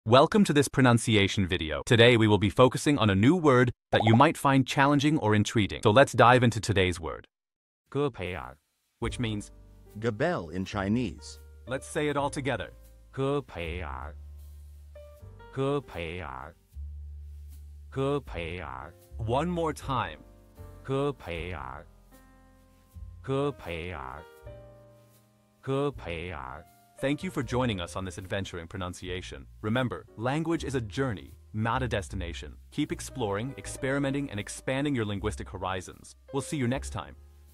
Welcome to this pronunciation video. Today we will be focusing on a new word that you might find challenging or intriguing. So let's dive into today's word, 戈培尔， which means, Gobbelle in Chinese. let's say it all together. 戈培尔，戈培尔，戈培尔， One more time. 戈培尔，戈培尔，戈培尔。 Thank you for joining us on this adventure in pronunciation. Remember, language is a journey, not a destination. Keep exploring, experimenting, and expanding your linguistic horizons. We'll see you next time.